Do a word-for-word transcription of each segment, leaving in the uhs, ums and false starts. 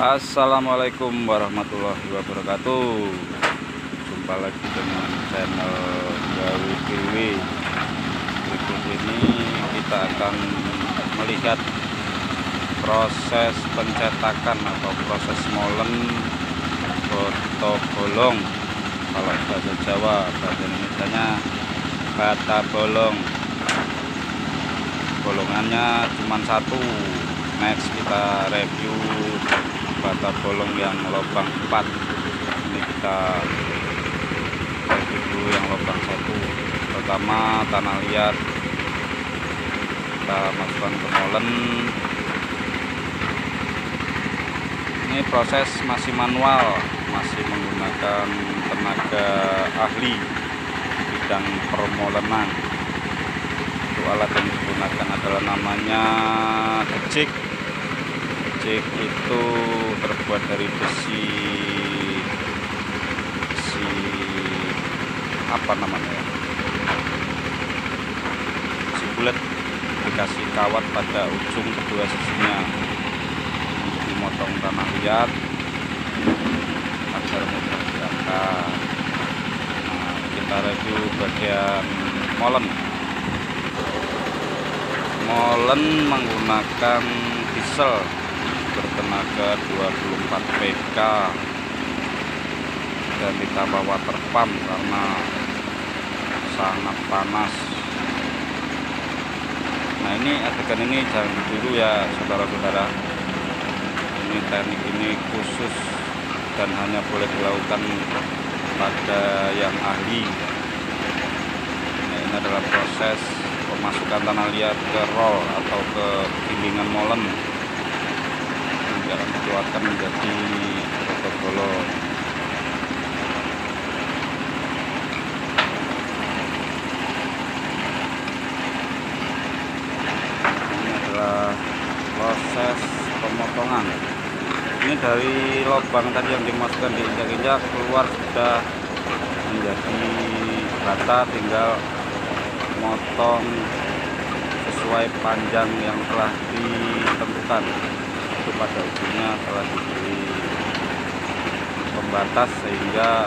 Assalamualaikum warahmatullahi wabarakatuh. Jumpa lagi dengan channel Gawi Kiwi. Berikut ini kita akan melihat proses pencetakan atau proses molen foto bolong. Kalau bahasa Jawa, bahasa Indonesianya bata bolong. Bolongannya cuma satu. Next kita review bata bolong yang lubang empat. Ini kita review dulu yang lubang satu. Pertama tanah liat kita masukkan ke molen. Ini proses masih manual, masih menggunakan tenaga ahli bidang permolenan. Untuk alat yang digunakan adalah namanya gecik. Gecik itu terbuat dari besi besi apa namanya ya? Besi bulat, dikasih kawat pada ujung kedua sisinya untuk dimotong tanah liat agar mudah diangkat. Nah, kita review bagian molen. Molen menggunakan diesel bertenaga dua puluh empat P K dan ditambah water pump karena sangat panas. Nah, ini adegan ini jangan ditiru ya saudara-saudara. Ini teknik ini khusus dan hanya boleh dilakukan pada yang ahli. Nah, ini adalah proses pemasukan tanah liat ke roll atau ke gilingan molen. Nanti akan dikeluarkan menjadi foto bolong. Ini adalah proses pemotongan. Ini dari lubang tadi yang dimasukkan diinjak-injak keluar sudah menjadi bata, tinggal motong sesuai panjang yang telah ditentukan. Itu pada ujungnya telah diberi pembatas sehingga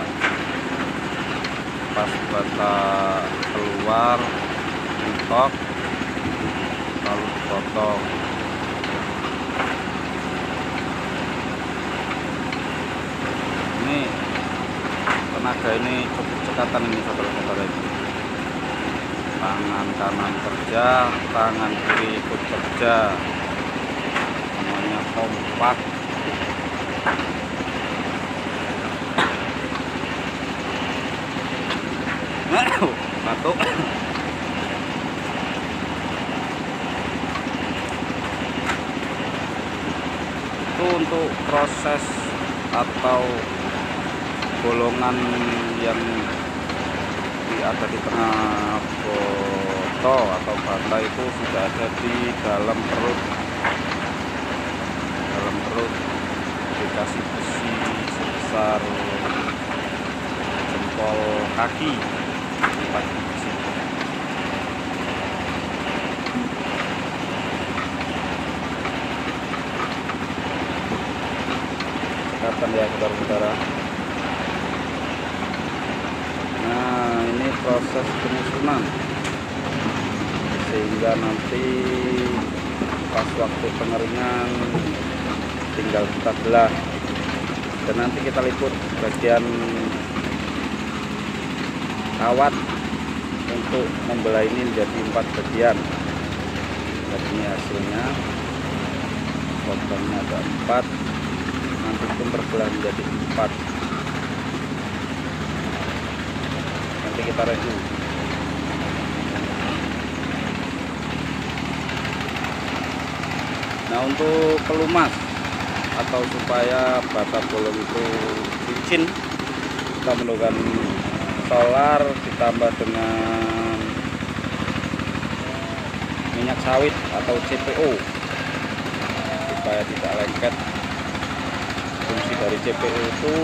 pas bata keluar mentok lalu dipotong. Ini tenaga ini cukup cekatan ini saudara-saudara. Tangan kanan kerja, tangan kiri ikut kerja, semuanya kompak. Batuk. Itu untuk proses atau bolongan yang ada di tengah foto atau bata itu sudah ada di dalam perut. Dalam perut dikasih besi sebesar jempol kaki. Besi. Kelihatan ya saudara-saudara. Nah, ini proses penyusunan sehingga nanti pas waktu pengeringan tinggal kita belah dan nanti kita liput bagian kawat untuk membelah ini menjadi empat bagian. Dan ini hasilnya, lubangnya ada empat, nanti pun terbelah menjadi empat. Nanti kita review. Nah, untuk pelumas atau supaya bata bolong itu licin, kita menggunakan solar ditambah dengan minyak sawit atau C P O supaya tidak lengket. Fungsi dari C P O itu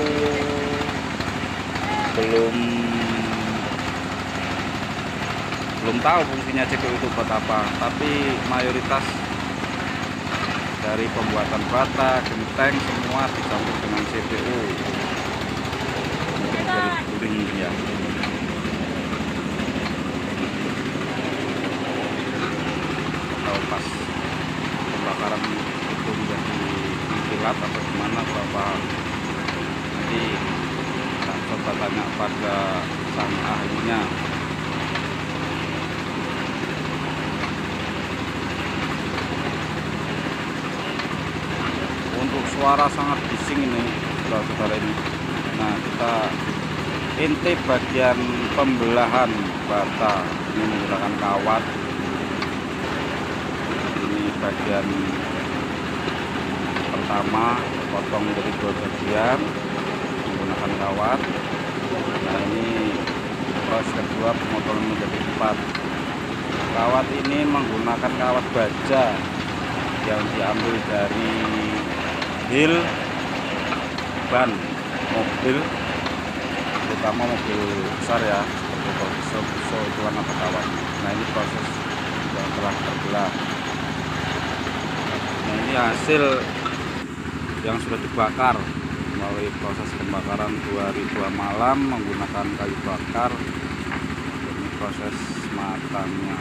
belum belum tahu fungsinya C P U itu buat apa, tapi mayoritas dari pembuatan bata, genteng, semua dicampur dengan C P U untuk dari guling ya. Atau pas pembakaran itu menjadi kilat atau gimana berapa, nanti tak coba tanya pada sang ahlinya. Untuk suara sangat bising ini saudara-saudara ini. Nah, kita intip bagian pembelahan bata ini menggunakan kawat. Ini bagian pertama potong dari dua bagian menggunakan kawat. Nah, ini proses kedua pemotongan menjadi empat. Kawat ini menggunakan kawat baja yang diambil dari heel ban mobil, terutama mobil besar ya, seperti so itu warna kawat. Nah, ini proses yang telah terbelah. Nah, ini hasil yang sudah dibakar melalui proses pembakaran dua hari dua malam menggunakan kayu bakar. Ini proses matangnya.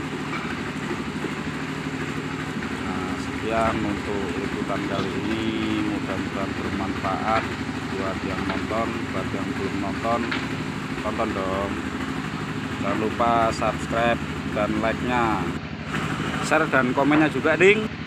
Sekian untuk liputan kali ini, mudah-mudahan bermanfaat buat yang nonton. Buat yang belum nonton, tonton dong. Jangan lupa subscribe dan like-nya, share dan komennya juga ding.